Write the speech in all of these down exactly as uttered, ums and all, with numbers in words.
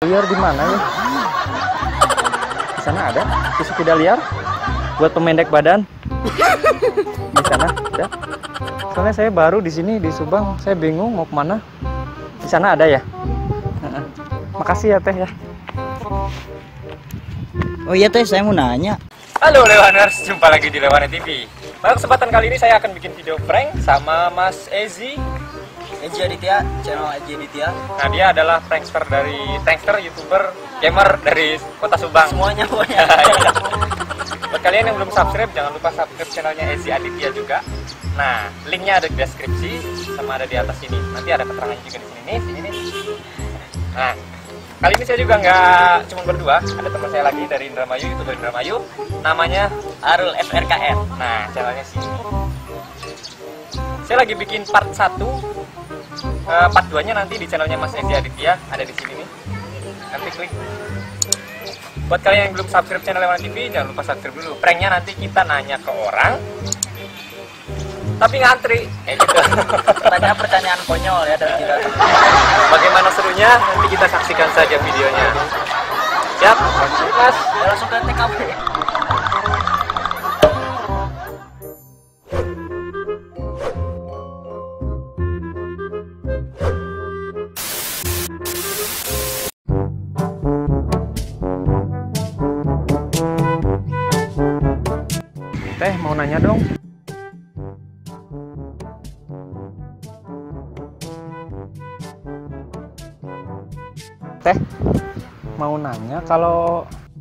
liar di mana ya? Di sana ada susu kuda liar buat pemendek badan. Di sana ada. Soalnya saya baru di sini di Subang, saya bingung mau kemana. Di sana ada ya? Makasih ya Teh ya. Oh iya Teh, saya mau nanya. Halo Lewaners, jumpa lagi di Lewana T V. Pada kesempatan kali ini saya akan bikin video prank sama Mas Ezi. Ezi Aditya, channel Ezi Aditya. Nah, dia adalah prankster dari prankster, YouTuber, gamer dari Kota Subang. Semuanya pokoknya. Buat kalian yang belum subscribe, jangan lupa subscribe channelnya Ezi Aditya juga. Nah, linknya ada di deskripsi sama ada di atas sini. Nanti ada keterangan juga di sini nih, sini nih. Nah, kali ini saya juga nggak cuma berdua, ada teman saya lagi dari Indramayu, YouTuber Indramayu, namanya Arul F R K R. Nah, channelnya sini. Saya lagi bikin part satu, uh, part dua nya nanti di channelnya Mas Ezi Aditya, ada di sini nih. Nanti klik. Buat kalian yang belum subscribe channel Lewana T V, jangan lupa subscribe dulu. Pranknya nanti kita nanya ke orang, tapi ngantri, kayak gitu. Pertanyaan-pertanyaan konyol ya dari kita. Bagaimana serunya? Nanti kita saksikan saja videonya. Siap, Mas? Ya, langsung ke T K P. Teh, mau nanya dong. Teh, mau nanya kalau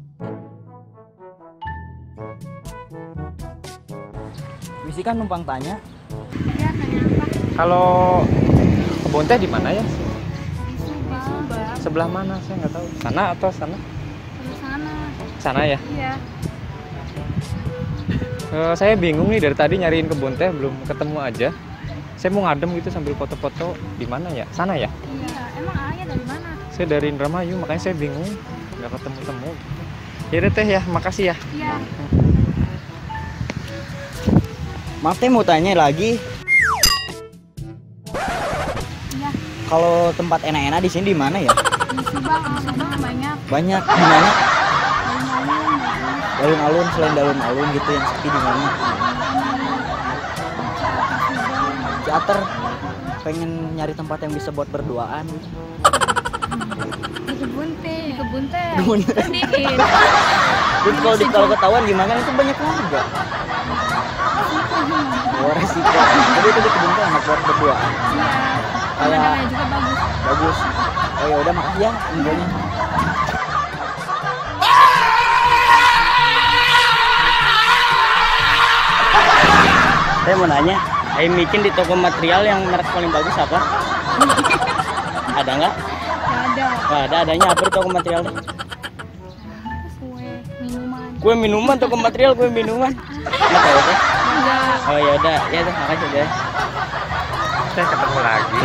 Misi kan numpang tanya. Iya, tanya apa? kalau kebun teh di mana ya? Di Subang. Sebelah mana? Saya nggak tahu. Sana atau sana? Di sana. Sana ya. Iya. Uh, saya bingung nih dari tadi nyariin kebun teh belum ketemu aja. Saya mau ngadem gitu sambil foto-foto. Di mana ya? Sana ya? Iya. Emang ayah dari mana? Saya dari Indramayu, makanya saya bingung nggak ketemu-temu. Yaudah Teh ya, makasih ya. Iya. Maaf Teh, mau tanya lagi. Iya. Kalau tempat enak-enak di sini di mana ya? Di Subang. Di Subang banyak. Banyak. Di mana? Alun-alun bagus. Alun-alun, selain alun-alun gitu yang sepi di mana? Teater. Pengen nyari tempat yang bisa buat berduaan. Di kebun teh. Di kebun teh. Kebun teh. Sedikit. Terus kalau di kalau ketahuan gimana, itu banyak warga. Oh, resiko. Jadi itu di kebun teh enak buat berduaan. Iya. Pemandangannya juga bagus. Bagus. Oh ya udah, makasih ya infonya. Saya mau nanya, saya bikin di toko material yang merek paling bagus apa? Ada nggak? Gak ada. Nggak ada, adanya apa di toko material? Kue, minuman. Kue minuman, toko material kue minuman. Nggak tahu deh. Enggak. Oh ya udah, ya udah, makasih deh. Saya ketemu lagi.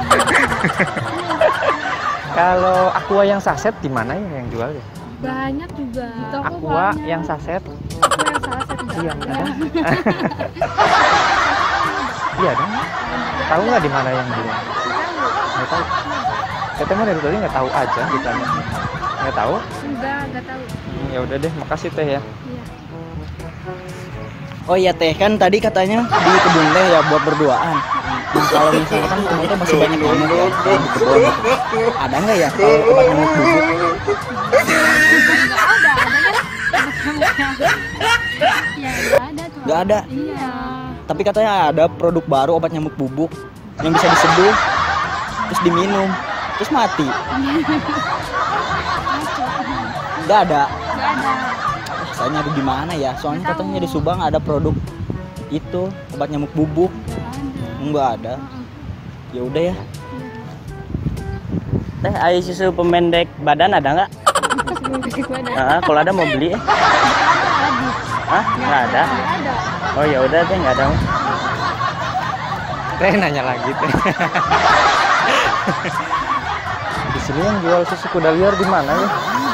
Kalau aqua yang saset di mana ya yang jual ya? Banyak juga. Di toko Aqua banyak. yang saset. Aku yang salah satu Iya, juga. ada. Iya dong. Tahu nggak di mana yang jual? Nggak tahu. Saya mah dari tadi nggak tahu aja ditanya. Nggak tahu? Enggak, enggak tahu. Hmm, ya udah deh, makasih Teh ya. Iya. Oh iya Teh, kan tadi katanya di kebun teh ya buat berduaan. Nah, kalau misalkan kebun teh masih banyak nyamuk ya di kebun. Ada nggak ya kalau obat nyamuk bubuk? Enggak ada, adanya. Ya, enggak ada tuh. Nggak ada. Iya. Tapi katanya ada produk baru obat nyamuk bubuk yang bisa diseduh, terus diminum, terus mati. Nggak ada. Enggak ada. Saya nyari di mana ya? Soalnya katanya di Subang ada produk itu obat nyamuk bubuk. Nggak ada. Ya udah ya. Teh, air susu pemendek badan ada nggak? Ah, kalau ada mau beli. Eh. Hah? Nggak ada. Ada. Oh ya udah Teh, nggak ada. Teh nanya lagi Teh. Di sini yang jual susu kuda liar di mana ya?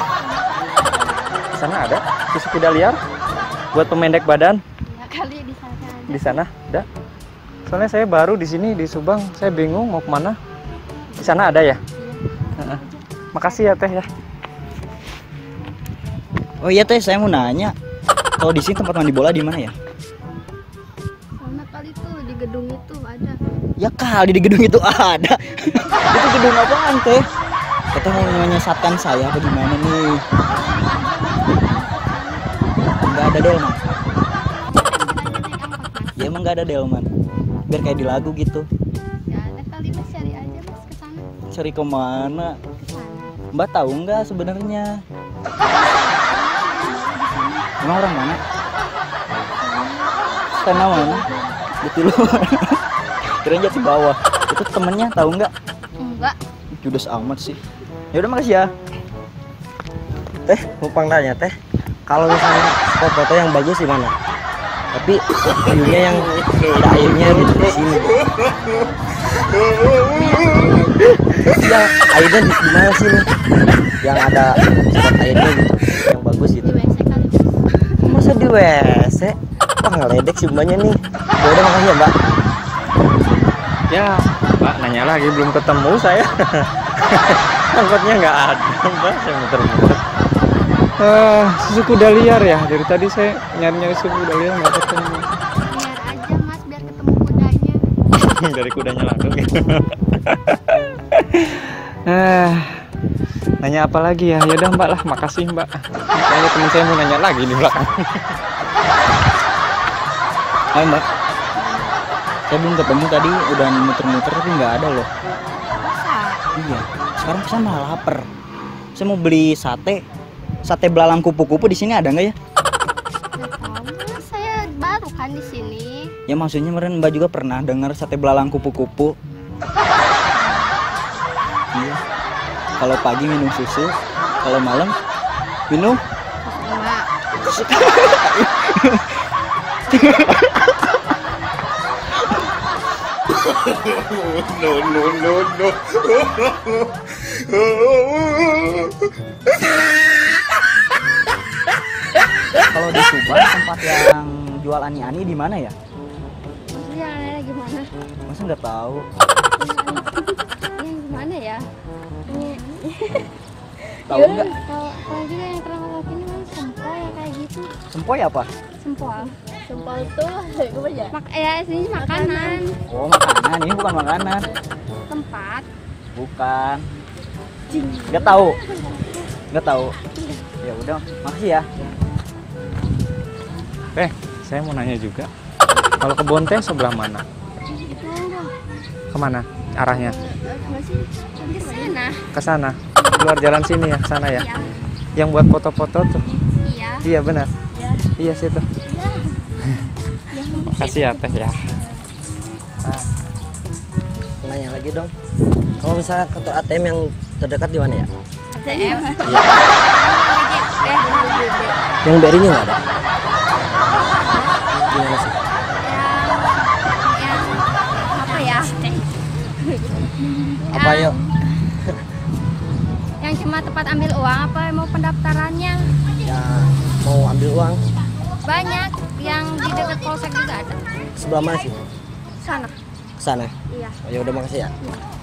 Di sana ada susu kuda liar buat pemendek badan. Ya kali di sana aja. Di sana ada. Soalnya saya baru di sini di Subang, saya bingung mau kemana. Di sana ada ya? Heeh. Makasih ya teh ya. Oh iya teh, saya mau nanya. Kalau di sini tempat mandi bola di mana ya? Sana kali tuh di gedung itu ada. Ya kali di gedung itu ada. Itu gedung apaan teh? Kita mau menyesatkan saya apa gimana nih? Nggak ada delman. Ya emang nggak ada delman. Biar kayak di lagu gitu. Ya ada kali mas, cari aja mas ke sana. Cari kemana? Ke sana. Mbak tahu nggak sebenarnya? Emang orang mana? Sana mana? Di luar. Kirain jatuh bawah. Itu temennya tahu nggak? Enggak. Judes amat sih. Ya udah makasih ya. Teh, numpang nanya teh, kalau misalnya spot foto yang bagus di mana? Tapi view-nya yang ada airnya gitu di sini. Ya, airnya di di mana sih nih? Yang ada spot airnya gitu, yang bagus gitu. Di W C kali mas. Masa di W C? Wah, ngeledek sih mbaknya nih. Ya udah makasih ya mbak. Ya, Mbak nanya lagi belum ketemu saya. Angkotnya nggak ada, Mbak. Saya muter-muter. Ah, susu kuda liar ya. Dari tadi saya nyari-nyari susu kuda liar nggak ketemu. Biar aja mas, biar ketemu kudanya. Dari kudanya langsung. Ah, nanya apa lagi ya? Yaudah Mbak lah, makasih Mbak. Kayaknya teman saya mau nanya lagi di belakang. Hai Mbak. Saya belum ketemu tadi, udah muter-muter tapi nggak ada loh. Masa? Iya. Sekarang saya malah lapar. Saya mau beli sate. Sate belalang kupu-kupu di sini ada nggak ya? Nggak tahu mas, saya baru kan di sini. Ya maksudnya kemarin Mbak juga pernah dengar sate belalang kupu-kupu. Iya. Kalau pagi minum susu, kalau malam minum Susu emak. No, no, no, no. Kalau di Subang tempat yang jual ani-ani di mana ya? Maksudnya yang lainnya gimana? Masa nggak tahu? Yang gimana ya? Ini Tahu ya, nggak? Kalau kalau juga yang terlalu laki ini kan sempol ya kayak gitu. Sempoy apa? Sempol. Sempol tuh apa ya? Mak ya sini makanan. Oh makanan, ini bukan makanan. Tempat. Bukan. Nggak tahu. Nggak tahu. Ya udah, makasih ya. Teh, saya mau nanya juga. Kalau kebun teh sebelah mana? Itu Kemana arahnya? masih ke sana. Ke sana. Keluar jalan sini ya, ke sana ya. Iya. Yang buat foto-foto tuh. Iya. Iya benar. Iya. Iya situ. Iya. Makasih ya teh ya. Nah, nanya lagi dong. Kalau misalnya kantor A T M yang terdekat di mana ya? A T M. Yang B R I-nya nggak ada? Gimana sih? Yang apa ya? Apa yuk? Yang cuma tempat ambil uang apa mau pendaftarannya? Ya mau ambil uang Banyak yang di dekat polsek juga ada. sebelah mana sih? Sana. Kesana. Iya. Oh, ya udah makasih ya.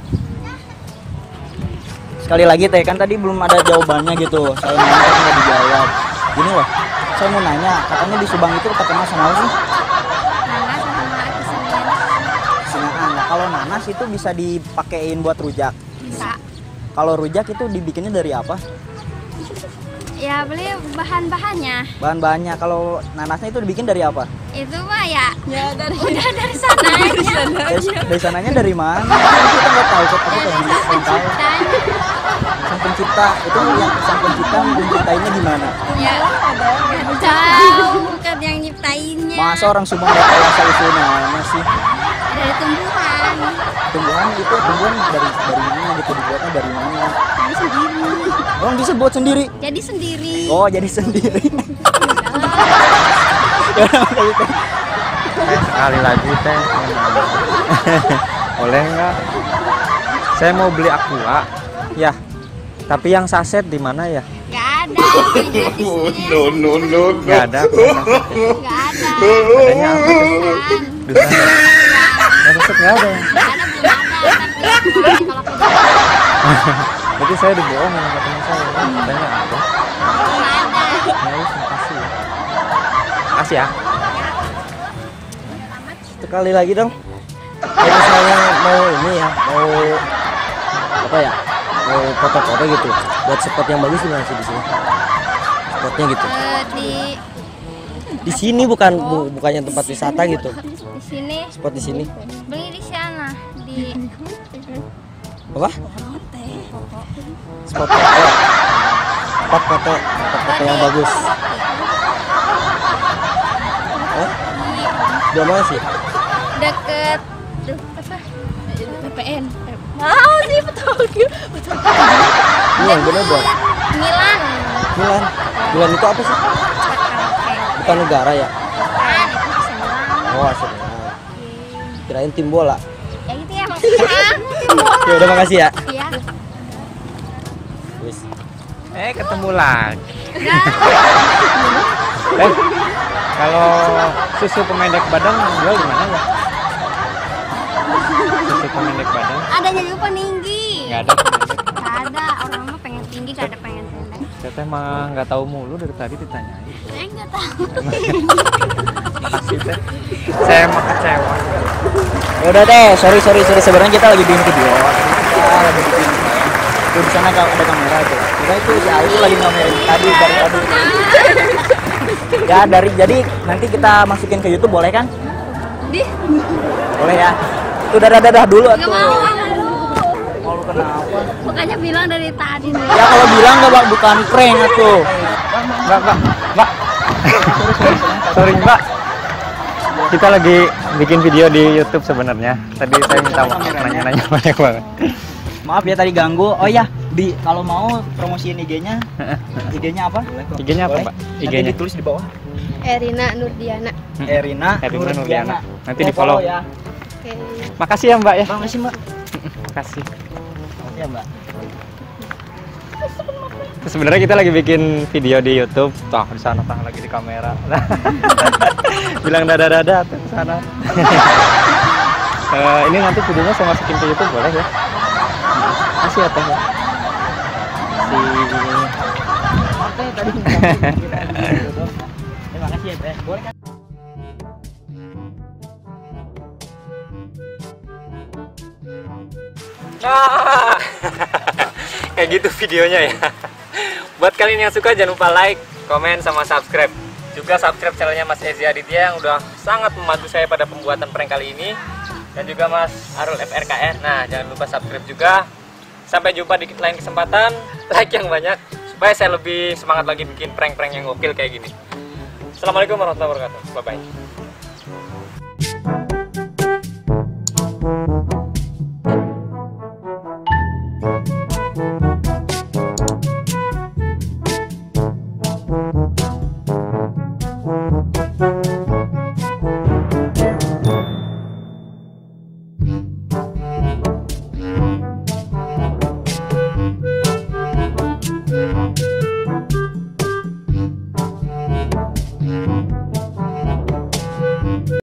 Sekali lagi teh, kan tadi belum ada jawabannya gitu. Saya nanya tapi nggak dijawab. Gini loh, saya mau nanya, katanya di Subang itu terkenal sama apa sih? Nanas sama kesenian Singaan. Nah, kalau nanas itu bisa dipakein buat rujak. bisa. Kalau rujak itu dibikinnya dari apa? Ya beli bahan-bahannya. Bahan-bahannya. Kalau nanasnya itu dibikin dari apa? Itu mah ya. Ya dari udah dari sana aja. Dari, dari sananya dari mana? Kan kita nggak tahu. Kok aku pengen Dari pengen tahu. penciptanya. Sang pencipta itu yang sang pencipta menciptainnya gimana? Ya nggak tahu, bukan yang nyiptainnya. Masa orang Subang nggak tahu asal usul nama sih? Dari tumbuhan. Tumbuhan itu tumbuhan dari dari mana gitu, dibuatnya dari mana? Jadi sendiri. Orang bisa buat sendiri. Jadi sendiri. Oh jadi sendiri. Ya, gitu. Teh, sekali lagi teh. Boleh nggak? Saya mau beli aqua. Ya. Tapi yang saset di mana ya? Nggak ada. Beli di Oh, sini. no, no, no, no. Nggak ada. Nggak ada. Adanya apa tuh? Bukan. Di sana. Yang saset nggak ada. Nggak ada belum ada. Ntar lihat kalau aku Berarti saya dibohongin sama teman saya. Katanya ada. Ya wis, makasih ya. Makasih ya. Sekali lagi dong. Kalau misalnya mau ini ya, mau apa ya? Mau foto-foto gitu. Buat spot yang bagus gimana sih di sini? Spotnya gitu. Eh, di Di sini bukan bu- bukannya tempat wisata gitu. di sini Spot di sini. beli di sana di Apa? Spot foto. Spot foto, spot foto yang bagus. Hah? Di mana sih? deket duh apa P P N mau sih betul betul Milan, bener dong. Milan Milan. Milan itu apa sih? karaoke Bukan negara ya? kan itu bisa Milan Oh, asli. Kirain tim bola. ya gitu ya maksudnya Ya udah makasih ya. iya Wis. Eh, ketemu lagi. Eh, kalau susu pemendek badan jual di mana ya? Susu pemendek badan? adanya juga peninggi Nggak ada pemendek. nggak ada orang mah pengen tinggi gak ada pengen pendek Saya teh mah nggak tahu mulu dari tadi ditanyain. saya nggak tahu Makasih teh. Saya mah kecewa. Ya udah deh, sorry sorry sorry sebenarnya kita lagi bikin video. Kita lagi bikin tuh di sana ada ada kamera tuh. Kita itu ya itu lagi ngamerin tadi dari tadi. Ya dari jadi nanti kita masukin ke YouTube boleh kan? di Boleh ya. Itu dadah dadah dulu nggak tuh. mau Mau lu kenapa? makanya bilang dari tadi nih Ya kalau bilang nggak Bang, bukan prank tuh. Mbak, mbak, mbak. Sorry mbak. Kita lagi bikin video di YouTube sebenarnya. Tadi saya minta nanya-nanya banyak banget. Maaf ya tadi ganggu. Oh ya, di kalau mau promosiin I G-nya. I G-nya apa? I G-nya apa, Boleh? Mbak? Nanti I G-nya. ditulis di bawah. Erina Nurdiana Erina, Erina Nurdiana. Nanti Oh, di follow. ya. oke Makasih ya mbak ya. Terima kasih Mbak. Makasih. Ya Mbak. Sebenarnya kita lagi bikin video di YouTube. Tuh di sana tah lagi di kamera. Bilang dadah-dadah tuh di sana. Eh, ini nanti videonya saya masukin ke YouTube boleh ya? Makasih ya teh. Makasih. Oke, tadi Terima kasih ya Teh. Boleh kan? Nah, kayak gitu videonya ya. Buat kalian yang suka jangan lupa like, komen, sama subscribe. Juga subscribe channelnya Mas Ezi Aditya yang udah sangat membantu saya pada pembuatan prank kali ini. Dan juga Mas Arul F R K R. Nah, jangan lupa subscribe juga. Sampai jumpa di lain kesempatan. Like yang banyak supaya saya lebih semangat lagi bikin prank-prank yang gokil kayak gini. Assalamualaikum warahmatullahi wabarakatuh. Bye bye.